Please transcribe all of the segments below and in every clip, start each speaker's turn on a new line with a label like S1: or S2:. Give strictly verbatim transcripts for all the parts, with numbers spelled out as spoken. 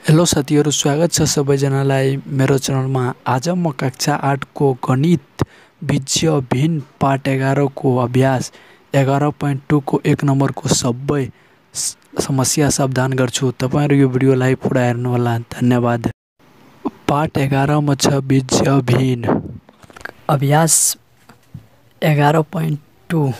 S1: Hello साथीहरु, स्वागत छ सबैजनालाई मेरो च्यानलमा। आज म कक्षा आठ को गणित बीजीय भिन्न पाठ एघार को अभ्यास एघार पोइन्ट टू को एक नम्बर को सबै समस्या सावधान गर्छु। तपाईहरु यो भिडियोलाई पुरा हेर्नु होला। धन्यवाद। पाठ एघार मा छ बीजीय भिन्न अभ्यास एघार पोइन्ट टू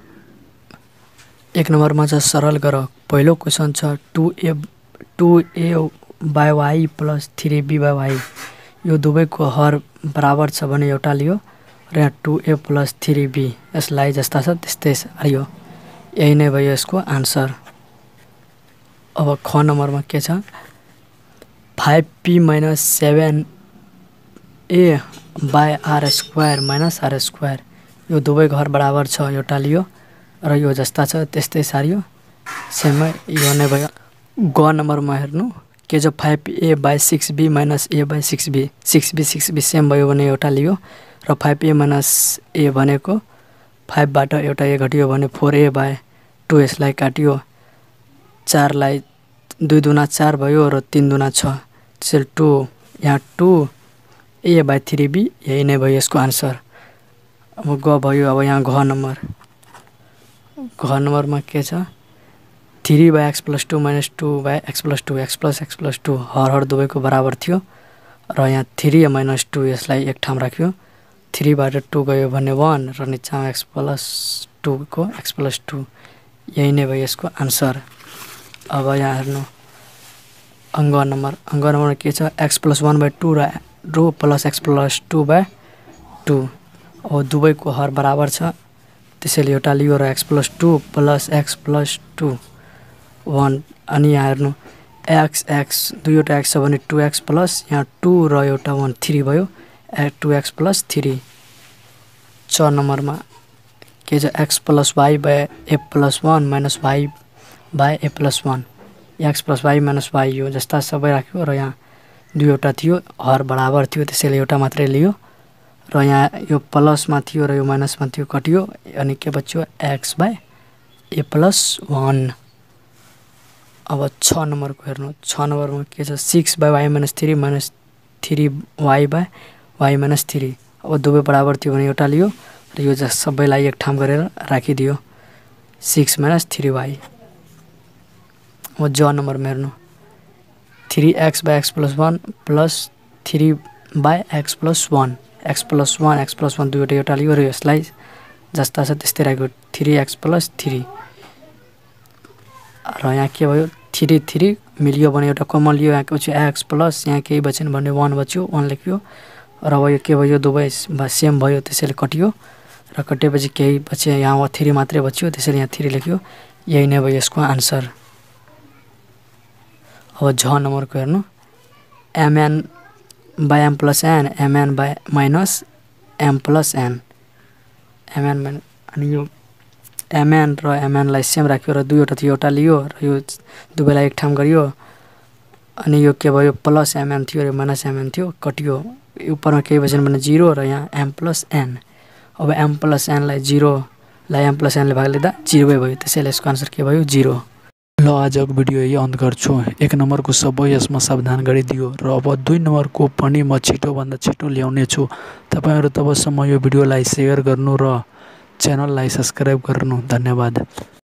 S1: एक नम्बर मा छ सरल गर। पहिलो क्वेशन छ two a two a by y plus three b by y, यो दुवैको हर बराबर छ भने एउटा लियो र यहाँ two a plus three b, यसलाई जस्ता छ त्यस्तै सारियो। यही नै भयो यसको आन्सर। अब ख नम्बरमा के छ five p minus seven a by r square minus r square, यो दुवैको हर बराबर छ, एउटा लियो र यो जस्ता छ त्यस्तै सारियो। सेमै यो नै भयो। ग नम्बरमा हेर्नु के छ five a by six b minus a by six b, six b six b same भयो भने एउटा लियो र फाइभ ए माइनस ए भनेको फाइभबाट एउटा ए घटियो भने फोर ए बाई टू, यसलाई काटियो। चारलाई दुई दुना चार भयो र तीन दुना छ, त्यसैले टू, यहाँ two a by three b, यही नै भयो यसको आन्सर। अब ग भयो। अब यहाँ घ नम्बर घ नम्बरमा के छ three by x plus two minus two by x plus two, x plus x plus two हर हर दुवैको बराबर थियो र यहाँ थ्री माइनस टू, यसलाई एक ठाउँ राख्यो। थ्रीबाट टू गयो भने वान र निचामा एक्स प्लस टू को एक्स प्लस टू, यही नै भयो यसको आन्सर। अब यहाँ हेर्नु अङ्ग नम्बर अङ्ग नम्बर के छ x plus one by two र रो plus x plus two by two, अब दुवैको हर बराबर छ, त्यसैले एउटा लियो र x plus two plus x plus two one. अनि यहाँ हेर्नु एक्स एक्स दुईवटा एक्स छ भने टू एक्स प्लस यहाँ टू र एउटा वान थ्री भयो, टू एक्स प्लस थ्री। छ नम्बरमा के छ x plus y by a plus one minus Y by a plus one, x plus y minus y, यो जस्ता सबै राख्यो र यहाँ दुईवटा थियो, हर बराबर थियो, त्यसैले एउटा मात्रै लियो र यहाँ यो प्लसमा थियो र यो माइनसमा थियो, कटियो। अनि के बच्यो x by a plus one. अब छ नम्बरको हेर्नु छ नम्बरमा के छ six by y minus three minus three y by y minus three, अब दुवै बराबर थियो भने एउटा लियो र यो जस सबैलाई एक ठाउँ गरेर राखिदियो, सिक्स माइनस थ्री वाई। अब ज नम्बरमा हेर्नु three x by x plus one plus three by x plus one, x plus one x plus one दुईवटा एउटा लियो र यसलाई जस्ता छ त्यस्तै राख्यो, थ्री एक्स प्लस थ्री र यहाँ के भयो थ्री थ्री मिलियो भने एउटा कमन लियो, यहाँ पछि एक्स प्लस यहाँ केही बचेन भने वान बच्यो, वान लेख्यो र अब यो के भयो दुवै सेम भयो, त्यसैले कटियो र कटेपछि केही बच्यो, यहाँ थ्री मात्रै बच्यो, त्यसैले यहाँ थ्री लेख्यो, यही नै भयो यसको आन्सर। अब झ नम्बरको हेर्नु m n by m plus n m n by minus m plus n, m n minus, अनि यो एमएन र एमएनलाई सेम राख्यो र दुईवटा थियो, एउटा लियो र यो दुवैलाई एक ठाउँ गरियो। अनि यो के भयो प्लस एमएन थियो र माइनस एमएन थियो, कटियो। उपरमा केही बचेन भने जिरो र यहाँ एम प्लस एन, अब एम प्लस एनलाई जिरोलाई एम प्लस एनले भाग लिँदा जिरोै भयो, त्यसैले यसको आन्सर के भयो जिरो। ल आजको भिडियो यही अन्त गर्छु। एक नम्बरको सबै यसमा सावधान गरिदियो र अब दुई नम्बरको पनि म छिटोभन्दा छिटो ल्याउने छु। तपाईँहरू तबसम्म यो भिडियोलाई सेयर गर्नु र च्यानललाई सब्सक्राइब गर्नु। धन्यवाद।